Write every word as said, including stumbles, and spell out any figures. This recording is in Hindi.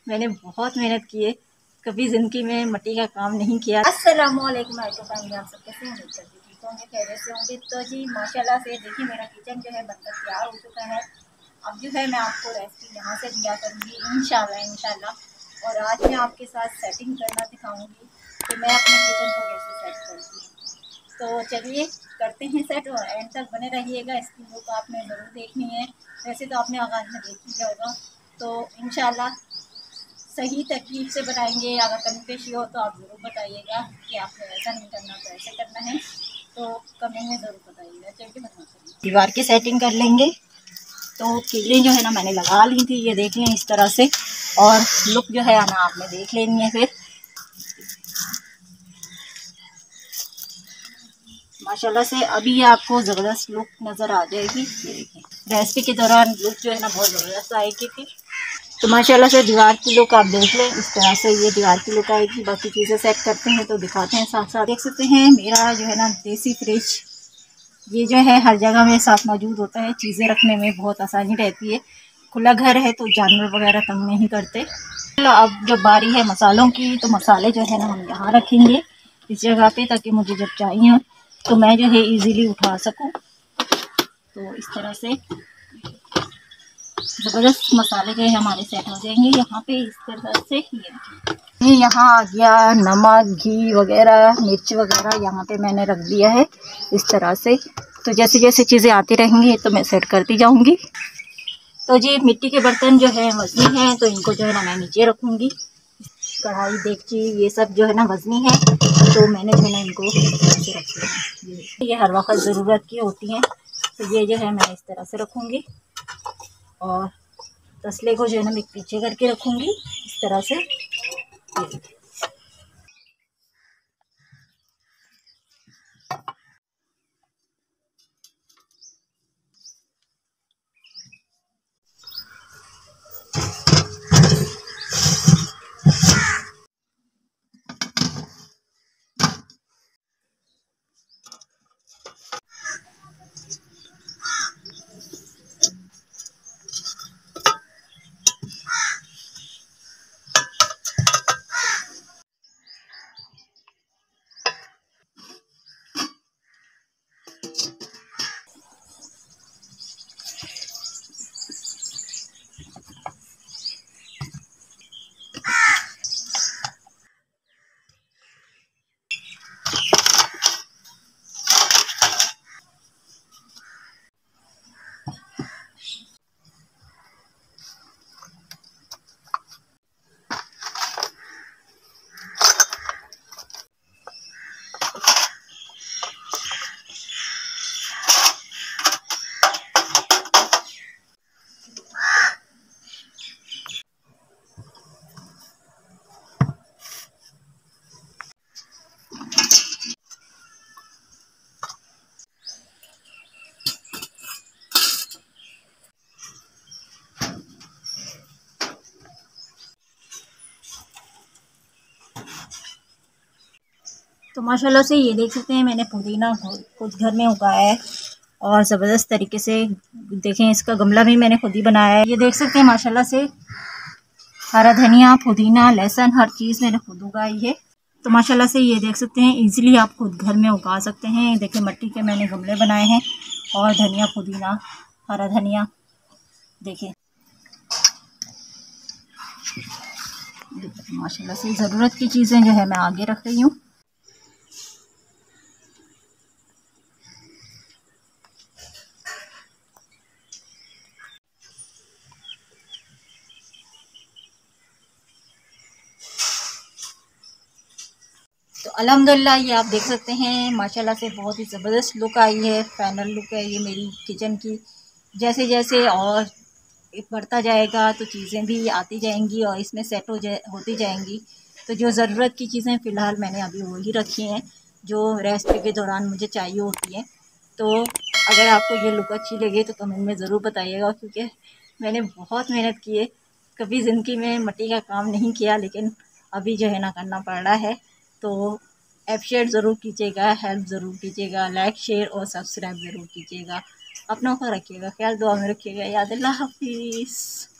मैंने बहुत मेहनत की है, कभी ज़िंदगी में मिट्टी का काम नहीं किया। अस्सलामुअलैकुम, आप सब कैसे उम्मीद करती थी ठीक होंगे, खैरियत से होंगे। तो जी माशाल्लाह से देखिए मेरा किचन जो है बनकर तैयार हो चुका है। अब जो है मैं आपको रेसिपी यहाँ से दिया करूँगी इंशाल्लाह इंशाल्लाह। और आज मैं आपके साथ सेटिंग करना दिखाऊँगी कि मैं अपने किचन को कैसे सेट करती हूँ। तो चलिए करते हैं सेट, और एंड तक बने रहिएगा। इसकी लुक आपने ज़रूर देखनी है, वैसे तो आपने आगाज़ में देख लिया होगा। तो इंशाल्लाह सही तरकीब से बनाएंगे। अगर कमी पेशी हो तो आप ज़रूर बताइएगा कि आपको ऐसा नहीं करना तो ऐसे करना है, तो कमेंट में ज़रूर बताइएगा। चलिए बनाते हैं। दीवार की सेटिंग कर लेंगे। तो कीलें जो है ना मैंने लगा ली थी, ये देख लें इस तरह से, और लुक जो है ना आपने देख लेनी है। फिर माशाल्लाह से अभी आपको ज़बरदस्त लुक नज़र आ जाएगी। ये देखिए रेसिपी के दौरान लुक जो है ना बहुत ज़बरदस्त आएगी। फिर तो माशाल्लाह से दीवार की लुक आप देख लें, इस तरह से ये दीवार की लुक आएगी। बाकी चीज़ें सेट करते हैं तो दिखाते हैं साथ साथ। देख सकते हैं मेरा जो है ना देसी फ्रिज, ये जो है हर जगह मेरे साथ मौजूद होता है। चीज़ें रखने में बहुत आसानी रहती है। खुला घर है तो जानवर वगैरह तंग नहीं करते। अब जब बारी है मसालों की, तो मसाले जो है ना हम यहाँ रखेंगे इस जगह पे, ताकि मुझे जब चाहिए तो मैं जो है इजीली उठा सकूं। तो इस तरह से ज़बरदस्त मसाले जो है हमारे सेट हो जाएंगे यहाँ पे। इस तरह से ये यहाँ आ गया नमक, घी वगैरह, मिर्च वगैरह यहाँ पे मैंने रख दिया है इस तरह से। तो जैसे जैसे चीज़ें आती रहेंगी तो मैं सेट करती जाऊँगी। तो जी मिट्टी के बर्तन जो है वज़नी है, तो इनको जो है ना मैं नीचे रखूँगी। कढ़ाई, देगची, ये सब जो है ना वज़नी है, तो मैंने जो है ना इनको ऐसे रखी है। ये हर वक्त ज़रूरत की होती हैं, तो ये जो है मैं इस तरह से रखूँगी। और तसले को जो है ना मैं पीछे करके रखूँगी इस तरह से। तो माशाल्लाह से ये देख सकते हैं मैंने पुदीना खुद घर में उगाया है, और ज़बरदस्त तरीके से देखें इसका गमला भी मैंने खुद ही बनाया है। ये देख सकते हैं माशाल्लाह से हरा धनिया, पुदीना, लहसुन, हर चीज़ मैंने खुद उगाई है। तो माशाल्लाह से ये देख सकते हैं इजीली आप खुद घर में उगा सकते हैं। देखिए मिट्टी के मैंने गमले बनाए हैं, और धनिया, पुदीना, हरा धनिया देखिए माशाल्लाह से ज़रूरत की चीज़ें जो है मैं आगे रख रही हूँ। तो अल्हम्दुलिल्लाह ये आप देख सकते हैं माशाल्लाह से बहुत ही ज़बरदस्त लुक आई है। फाइनल लुक है ये मेरी किचन की। जैसे जैसे और बढ़ता जाएगा तो चीज़ें भी आती जाएंगी और इसमें सेट हो जाए होती जाएंगी। तो जो ज़रूरत की चीज़ें फ़िलहाल मैंने अभी वही रखी हैं जो रेसिपी के दौरान मुझे चाहिए होती हैं। तो अगर आपको ये लुक अच्छी लगे तो कमेंट में ज़रूर बताइएगा, क्योंकि मैंने बहुत मेहनत की है, कभी ज़िंदगी में मिट्टी का काम नहीं किया, लेकिन अभी जो है ना करना पड़ रहा है। तो अप्रिशिएट ज़रूर कीजिएगा, हेल्प ज़रूर कीजिएगा, लाइक, शेयर और सब्सक्राइब ज़रूर कीजिएगा। अपनों का रखिएगा ख्याल, दुआ में रखिएगा याद। अल्लाह हाफिज़।